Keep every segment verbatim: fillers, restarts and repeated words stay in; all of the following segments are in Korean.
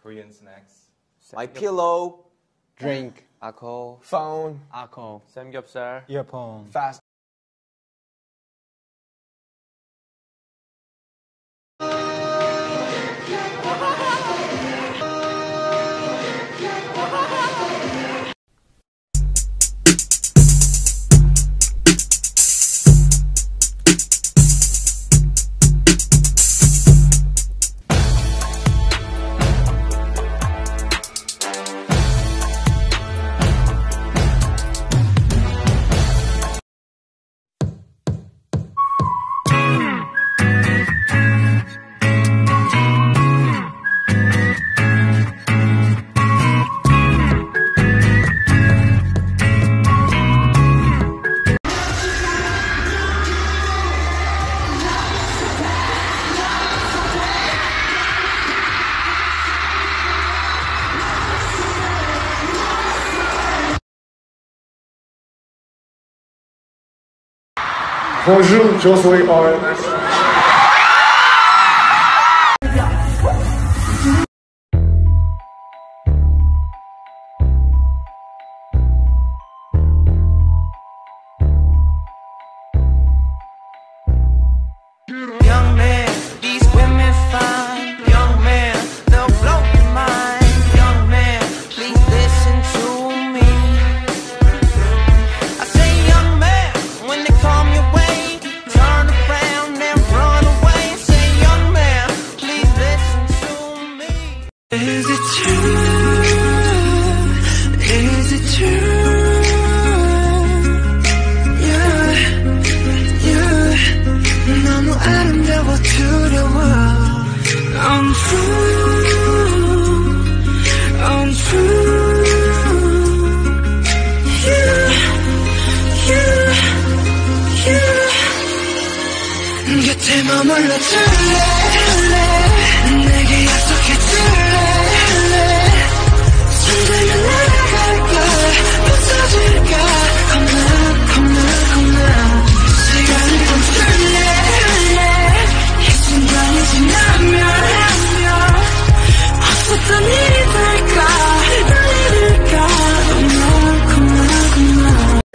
Korean snacks. My pillow. Drink. alcohol. Phone. alcohol. 삼겹살. earphone. Fast. Bonjour, je suis Owen. Young man, these women fine. Young man, they'll blow your mind. Young man, please listen to me. I say young man, when they come your way, turn around and run away. Say young man, please listen to me. Is it true? Is it true? 너무 아름다워 두려워. Untrue, untrue. You, you, you. 곁에 머물러 줄래? 내게 약속해 줄래? 손들면 날아갈까? 부서질까? 겁나, 겁나, 겁나. 시간을 멈출래? 지나면 없었던 일이 될까 일일까 겁나 겁나 겁나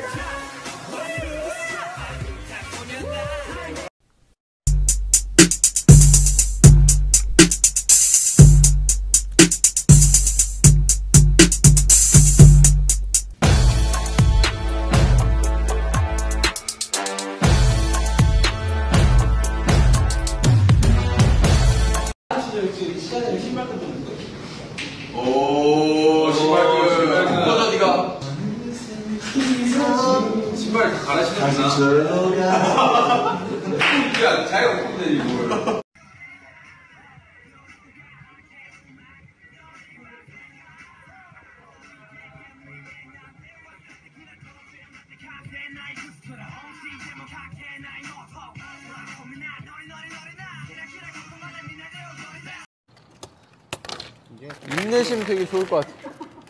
오, 신발끈. 뭐죠, 니가? 신발 다 갈아신었구나. 야, 자기가 못하는데, 이걸. 인내심 되게 좋을 것 같아.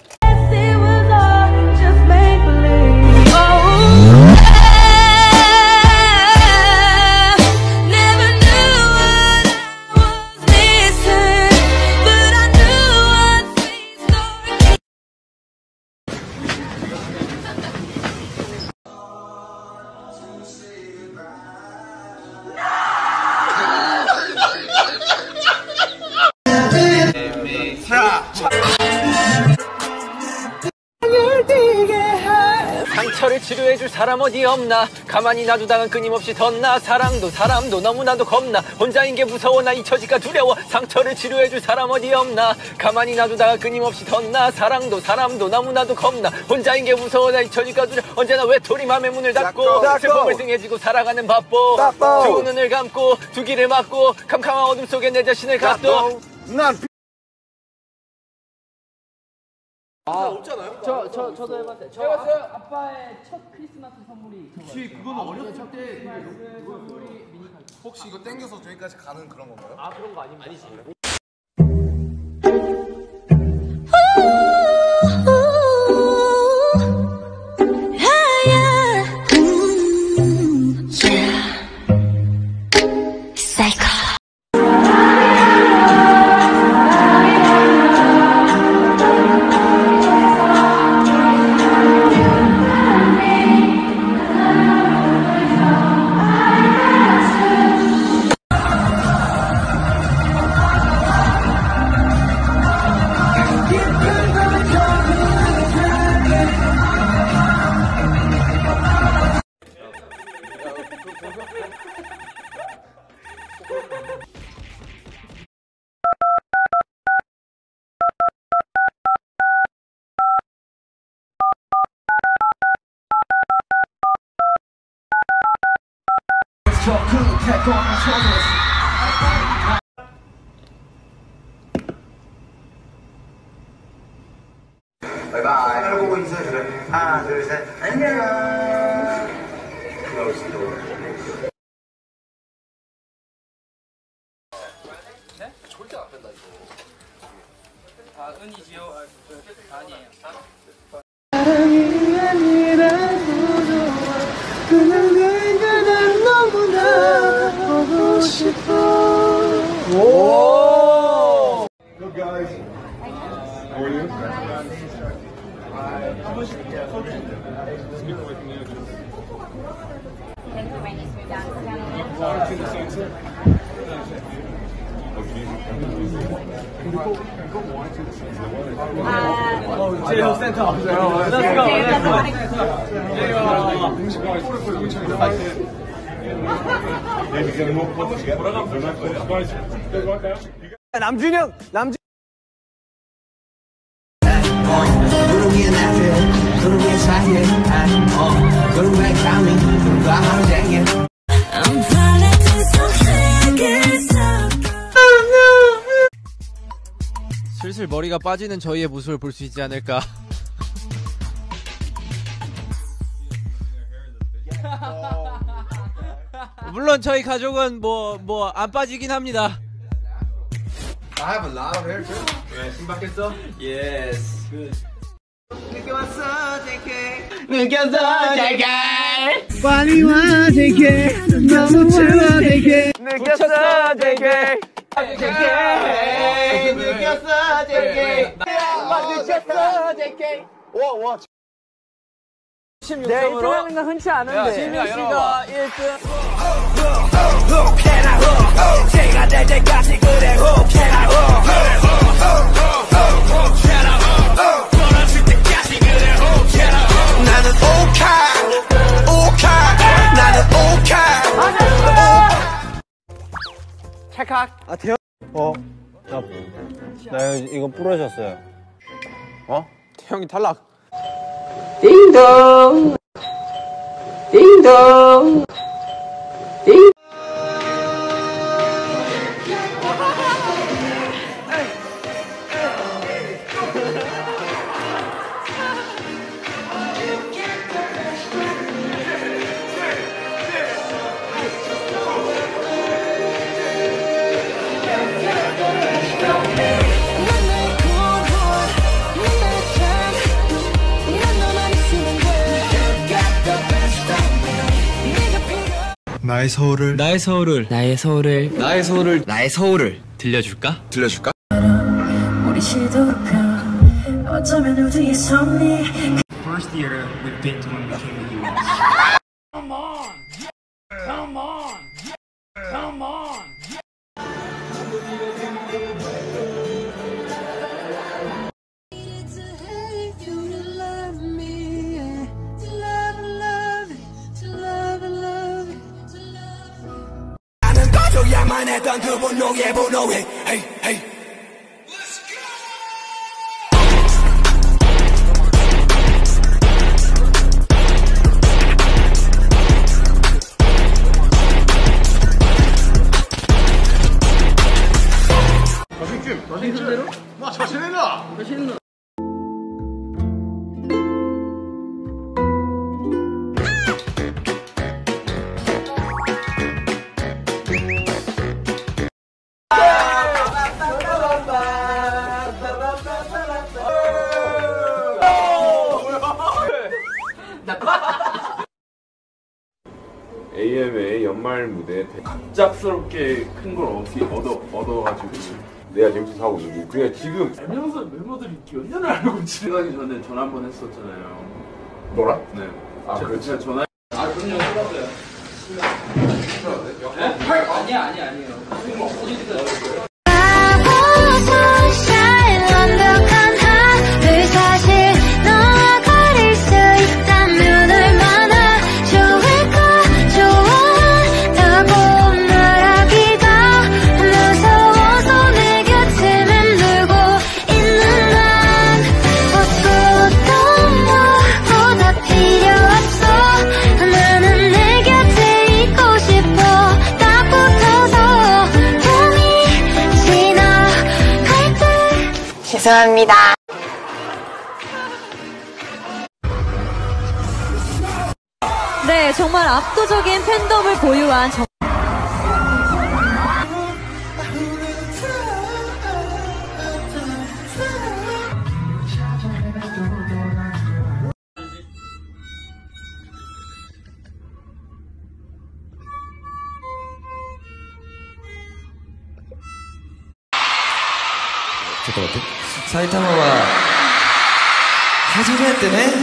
상처를 치료해줄 사람 어디 없나. 가만히 놔두다간 끊임없이 덧나. 사랑도 사람도 너무나도 겁나. 혼자인 게 무서워 나 잊혀질까 두려워. 상처를 치료해줄 사람 어디 없나. 가만히 놔두다가 끊임없이 덧나. 사랑도 사람도 너무나도 겁나. 혼자인 게 무서워 나 잊혀질까 두려워. 언제나 외톨이 맘의 문을 닫고 슬픔을 등해지고 살아가는 바보. 두 눈을 감고 두 귀를 막고 캄캄한 어둠 속에 내 자신을 갖도. 난 아, 없잖아요? 저, 저, 저도 해봤어요. 저 해봤어요? 아, 아빠의 첫 크리스마스 선물이. 혹시 그거는 어렸을 때 선물이 미니카. 혹시 이거 땡겨서 저기까지 가는 그런 건가요? 아, 그런 거 아니면 아니지. Psycho. 바이바이. 하고 인사해 그래. 하나, 둘, 셋. 안녕. 네? 절대 안 뺀다 이거. 아 은이지요? 아니에요. 사랑이 아니라고 좋아. 그냥 내가 난 너무나 보고 싶어. 오. Hello guys. How are you? 제휴 센터. 남준형, 남준. 그런 게 나한테 그런 게 사해 어 그런 왜 감히 누가 하루 종일 I'm falling to some 슬슬 머리가 빠지는 저희의 모습을 볼 수 있지 않을까. 물론 저희 가족은 뭐 뭐 안 빠지긴 합니다. I have a lot of hair too. 왜 신박했어? Yes. 늦게 왔어 제이케이 느꼈어 제게 빨리 와 제게 너무 좋아 제게 느꼈어 제게 제게 느꼈어 제게 느꼈어 제게 와와 십육 점으로 하는 건 흔치 않은데 지민 씨가 일 등. 제가 될 때까지 그래 혹해라 떨어질 때까지 그래 혹해라 나는 오카 오카 나는 오카 찰칵. 아, 대현. 어? 나, 나 이거 부러졌어요. 어? 태형이 탈락. 띵동 띵동 띵 나의 서울을 나의 서울을 나의 서울을 나의 서울을 나의 서울을 들려줄까? 들려줄까? 우리 시도가 어쩌면 우리의 섭리 First year we've been to when we came to the U S. Come on! Come on! Come on! 나는 꺼줘야만 했던 그 분노의 분노에 헤이 헤이 나 자신해라. 에이엠의 연말 무대 갑작스럽게 큰 걸 어떻게 얻어 얻어가지고 내가 재밌어서 하고 있는 거 그냥 지금 멤버 멤버들이 몇 년을 알고 지나가기 전에 전화 한 번 했었잖아요. 너라? 네. 아, 제- 그렇지. 제가 전화. 아 그럼요. 끊었어요. 네? 아니야 아니 아니에요. 완벽한 하늘 사실 너와 가릴 수 있다면 얼마나 좋을까 좋아한다고 말하기가 무서워서 내 곁에 맴돌고 있는 난 어떤 것보다 필요 없어 나는 내 곁에 있고 싶어 죄송합니다. 네, 정말 압도적인 팬덤을 보유한 정... 사이타마와 하지를 때네.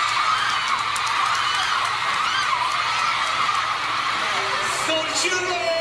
Don't you know?